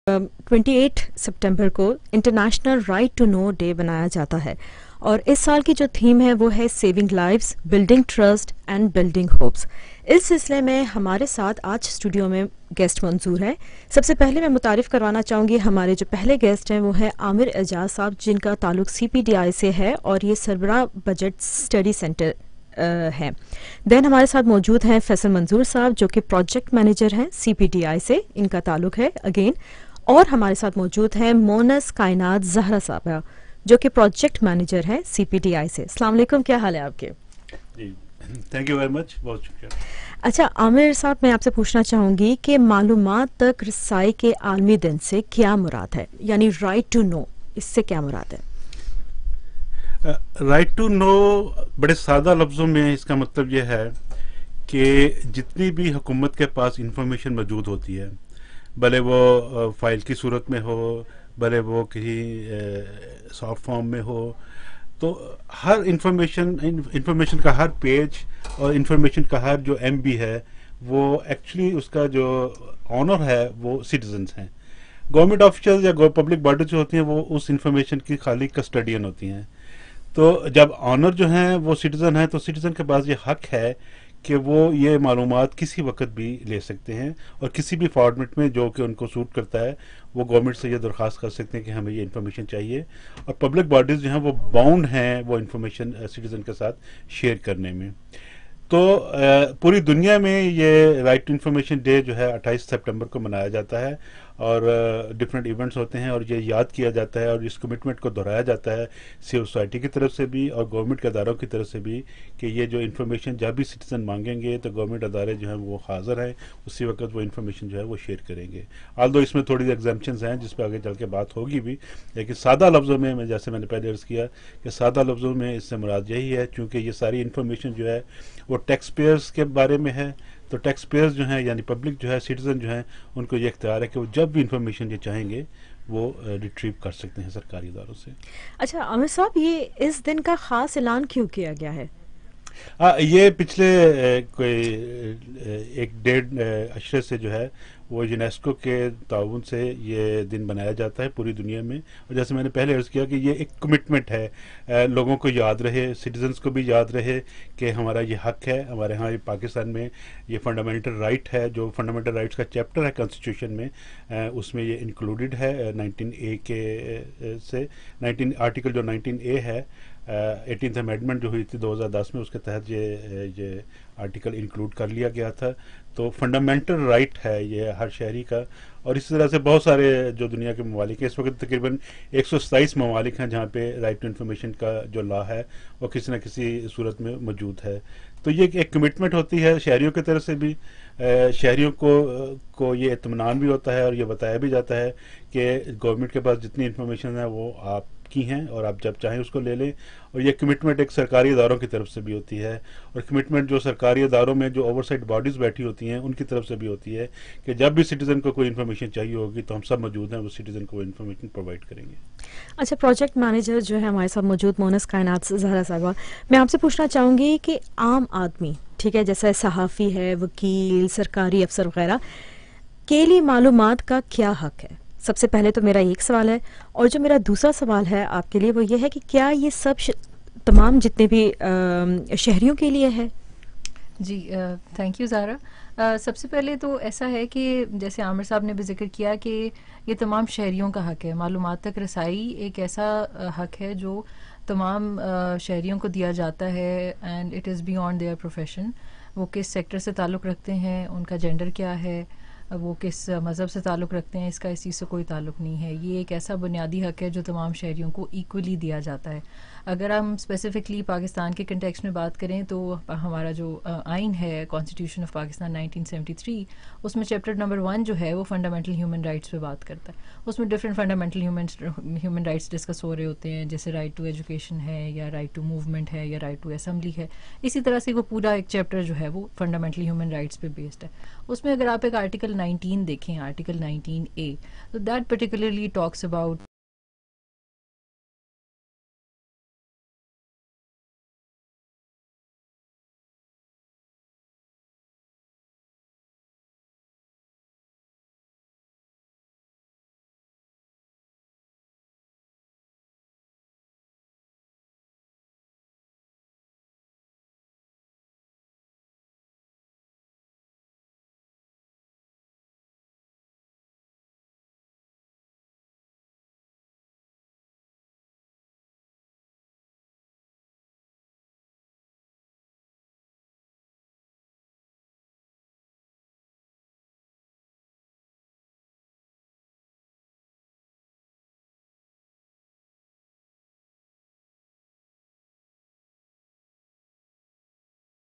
28 सितंबर को international right to know day बनाया जाता है और इस साल की जो थीम है वो है saving lives, building trust and building hopes. इस सिलसिले में हमारे साथ आज स्टूडियो में गेस्ट मंजूर है। सबसे पहले मैं मुतारिफ करवाना चाहूँगी, हमारे जो पहले गेस्ट हैं वो है आमिर एजाज साहब, जिनका ताल्लुक CPDI से है और ये सरबराह बजट स्टडी सेंटर है। देन हमारे साथ मौजूद हैं फैसल मंजूर साहब, जो कि प्रोजेक्ट मैनेजर हैं CPDI से, इनका ताल्लुक है अगेन। और हमारे साथ मौजूद हैं मोनस कायनात जहरा साहब, जो कि प्रोजेक्ट मैनेजर हैं CPDI से। अस्सलाम वालेकुम, क्या हाल है आपके? जी, थैंक यू वेरी मच, बहुत शुक्रिया। अच्छा आमिर साहब, मैं आपसे पूछना चाहूँगी कि मालूमात तक रसाई के आलमी दिन से क्या मुराद है, यानी राइट टू नो, इससे क्या मुराद है? राइट टू नो बड़े सादा लफ्ज़ों में इसका मतलब यह है कि जितनी भी हुकूमत के पास इंफॉर्मेशन मौजूद होती है, भले वो फाइल की सूरत में हो, भले वो किसी सॉफ्ट फॉर्म में हो, तो हर इंफॉर्मेशन का हर पेज और इंफॉर्मेशन का हर जो MB है, वो एक्चुअली उसका जो ऑनर है वो सिटीजन्स हैं। गवर्नमेंट ऑफिशियल या पब्लिक बॉडी जो होती हैं वो उस इंफॉर्मेशन की खाली कस्टडियन होती हैं। तो जब ऑनर जो हैं वो सिटीज़न है, तो सिटीज़न के पास ये हक है कि वो ये मालूमात किसी वक्त भी ले सकते हैं और किसी भी फॉर्मेट में जो कि उनको सूट करता है वो गवर्नमेंट से ये दरख्वास्त कर सकते हैं कि हमें ये इन्फॉर्मेशन चाहिए। और पब्लिक बॉडीज़ जो हैं वो बाउंड हैं वो इन्फॉर्मेशन सिटीज़न के साथ शेयर करने में। तो पूरी दुनिया में ये राइट टू इन्फॉर्मेशन डे जो है 28 सितंबर को मनाया जाता है और डिफरेंट इवेंट्स होते हैं और ये याद किया जाता है और इस कमिटमेंट को दोहराया जाता है सिविल सोसाइटी की तरफ से भी और गवर्नमेंट के अदारों की तरफ से भी कि ये जो इन्फॉर्मेशन जब भी सिटीजन मांगेंगे तो गवर्नमेंट अदारे जो हैं वो हाजिर हैं, उसी वक्त वो इन्फॉर्मेशन जो है वो शेयर करेंगे। आल्दो इसमें थोड़ी एग्जाम्पशंस हैं जिस पर आगे चल के बात होगी भी, लेकिन सादा लफ्ज़ों में मैं जैसे मैंने पहले अर्ज़ किया कि सादा लफ्ज़ों में इससे मुराद यही है, चूँकि ये सारी इन्फॉर्मेशन जो है वो टैक्स पेयर्स के बारे में है। तो टैक्स पेयर्स जो हैं यानी पब्लिक जो है, सिटीजन जो हैं, उनको ये इख्तियार है कि वो जब भी इंफॉर्मेशन ये चाहेंगे वो रिट्रीव कर सकते हैं सरकारी इदारों से। अच्छा आमिर साहब, ये इस दिन का खास ऐलान क्यों किया गया है? ये पिछले कोई एक डेढ़ अशरे से जो है वो यूनेस्को के ताउन से ये दिन बनाया जाता है पूरी दुनिया में। और जैसे मैंने पहले अर्ज़ किया कि ये एक कमिटमेंट है, लोगों को याद रहे, सिटीजन्स को भी याद रहे कि हमारा ये हक है, हमारे यहाँ पाकिस्तान में ये फंडामेंटल राइट है, जो फंडामेंटल राइट्स का चैप्टर है कॉन्स्टिट्यूशन में, उसमें ये इंक्लूडेड है 19A के से 19 आर्टिकल जो 19A है, 18th अमेंडमेंट जो हुई थी 2010 में, उसके तहत ये आर्टिकल इंक्लूड कर लिया गया था। तो फंडामेंटल राइट है ये हर शहरी का। और इसी तरह से बहुत सारे जो दुनिया के ममालिक हैं, इस वक्त तकरीबन 127 ममालिक हैं जहाँ पे राइट टू इन्फॉर्मेशन का जो लॉ है वो किसी न किसी सूरत में मौजूद है। तो ये एक कमिटमेंट होती है शहरियों की तरफ से भी, शहरियों को ये इत्मीनान भी होता है और ये बताया भी जाता है कि गवर्नमेंट के पास जितनी इन्फॉर्मेशन है वो आपकी हैं और आप जब चाहें उसको ले लें। और ये कमिटमेंट एक सरकारी इदारों की तरफ से भी होती है और कमिटमेंट जो सरकारी इदारों में जो ओवरसाइट बॉडीज़ बैठी होती हैं उनकी तरफ से भी होती है कि जब भी सिटीज़न को कोई इन्फॉर्मेशन चाहिए होगी तो हम सब मौजूद हैं, वो सिटीज़न को इन्फॉर्मेशन प्रोवाइड करेंगे। अच्छा, प्रोजेक्ट मैनेजर जो है हमारे साथ मौजूद मोनस कायनात जहरा साहबा, मैं आपसे पूछना चाहूँगी कि आम आदमी, ठीक है, जैसे सहाफ़ी है, वकील, सरकारी अफसर वगैरह, के लिए मालूमात का क्या हक है? सबसे पहले तो मेरा एक सवाल है, और जो मेरा दूसरा सवाल है आपके लिए वो ये है कि क्या ये सब तमाम जितने भी शहरियों के लिए है? जी, थैंक यू ज़ारा। सबसे पहले तो ऐसा है कि जैसे आमिर साहब ने भी जिक्र किया कि ये तमाम शहरियों का हक है। मालूमात तक रसाई एक ऐसा हक है जो तमाम शहरियों को दिया जाता है and it is beyond their profession. वो किस सेक्टर से ताल्लुक़ रखते हैं, उनका जेंडर क्या है, वो किस मज़हब से ताल्लुक़ रखते हैं, इसका इस चीज़ से कोई ताल्लुक़ नहीं है। ये एक ऐसा बुनियादी हक है जो तमाम शहरियों को इक्वली दिया जाता है। अगर हम स्पेसिफ़िकली पाकिस्तान के कंटेक्स्ट में बात करें तो हमारा जो आइन है, कॉन्स्टिट्यूशन ऑफ पाकिस्तान 1973, उसमें चैप्टर नंबर 1 जो है वो फंडामेंटल ह्यूमन राइट्स पे बात करता है। उसमें different fundamental human rights discuss हो रहे होते हैं, जैसे राइट टू एजुकेशन है या राइट टू मूवमेंट है या राइट टू असेंबली है। इसी तरह से वो पूरा एक चैप्टर जो है वो फंडामेंटल ह्यूमन राइट्स पे बेस्ड है। उसमें अगर आप एक आर्टिकल 19 देखें, आर्टिकल 19A, तो दैट पर्टिकुलरली टॉक्स अबाउट